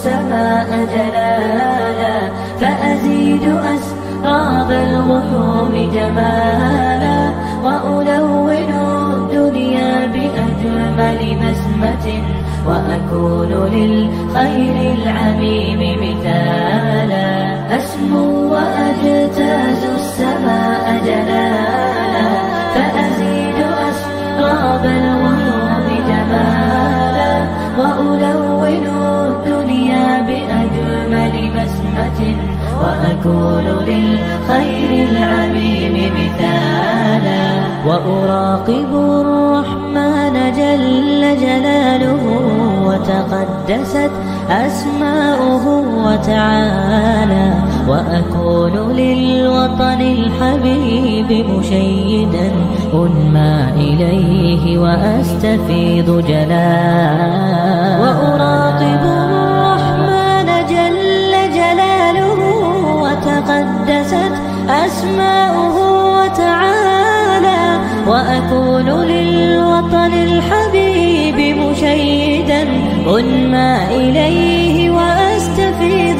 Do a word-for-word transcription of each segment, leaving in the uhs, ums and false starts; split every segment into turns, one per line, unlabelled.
السماء جلالا، فأزيد أسراب الغيوم جمالا، وألون الدنيا بأجمل بسمة، وأكون للخير العميم مثالا. أسمو وأجتاز السماء جلالا، فأزيد أسراب الغيوم جمالا، وألون الدنيا بأجمل بسمة، وأكون للخير العميم مثالا. وأراقب الرحمن جل جلاله، وتقدست أسماؤه وتعالى، وأكون للوطن الحبيب مشيدا أنمى إليه وأستفيض جلالا. وأراقب الرحمن جل جلاله، وتقدست أسماؤه وتعالى، وأكون للوطن الحبيب مشيدا أنمى إليه وأستفيض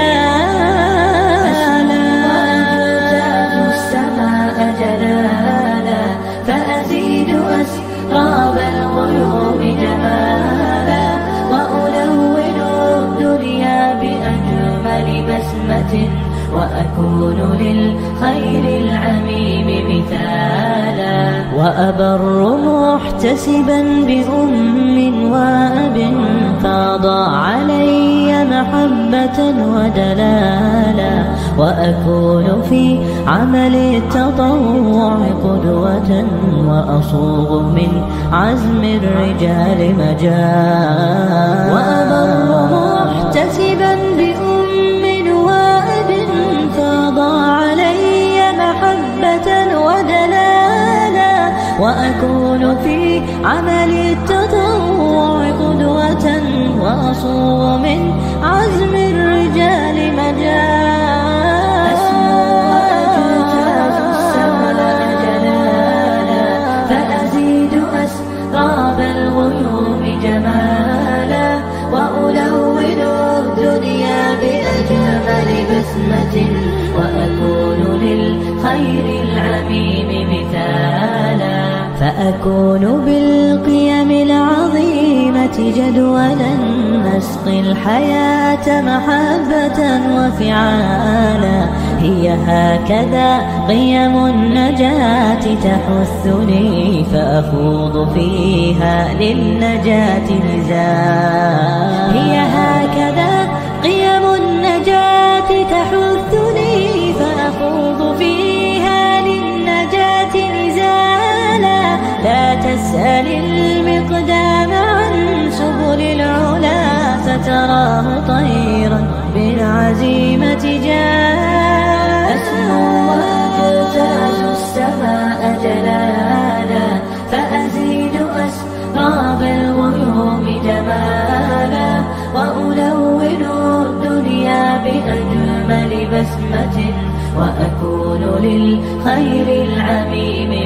جلالا. وأجتاز السماء جلالا، فأزيد أسراب الغيوم جمالا، وألون الدنيا بأجمل بسمة، وأكون للخير العميم مثالا. وأبر محتسبا بأم وأب، فاض علي محبة ودلالا، وأكون في عمل التطوع قدوة، وأصوغ من عزم الرجال مجالا. وأبر محتسبا بأم وأب، فاض علي محبة ودلالا، وأكون في عمل التطوع قدوة، وأصوغ من عزم الرجال مجالا. أسمو وأجتاز السماء جلالا، فأزيد أسراب الغيوم جمالا، وألون الدنيا بأجمل بسمة، وأكون للخير العميم مثالا. فأكون بالقيم العظيمة جدولا، نسقي الحياة محبة وفعالا. هي هكذا قيم النجاة تحثني، فأخوض فيها للنجاة نزالا. هي هكذا قيم النجاة تحثني، فأخوض فيها للنجاة نزالا. لا تسأل المقدام عن سبل العلا، ستراه طيرا بالعزيمة جالا. أسمو وأجتاز السماء جلالا، فأزيد أسراب الغيوم جمالا، وألون الدنيا بأجمل بسمة، وأكون للخير العميم